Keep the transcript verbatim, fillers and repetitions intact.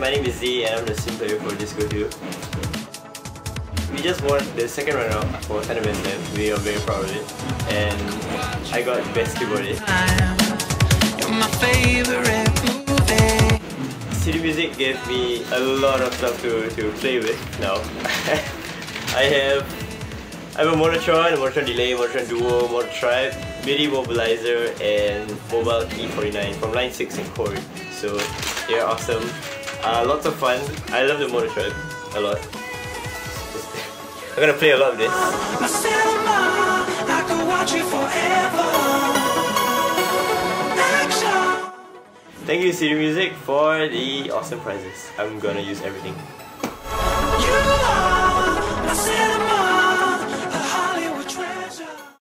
my name is Z and I'm the sim player for Disco two. We just won the second runner-up for Thunder Slam. We are very proud of it. And I got Best Keyboardist. You're my favorite movie. City Music gave me a lot of stuff to, to play with now. I have I have a Monotron, a Monotron Delay, Monotron Duo, Motor Tribe, MIDI Mobilizer, and Mobile E forty-nine from line six in Core. So they're awesome. Uh, lots of fun. I love the Motor Tribe a lot. I'm gonna play a lot of this. Thank you City Music for the awesome prizes. I'm gonna use everything.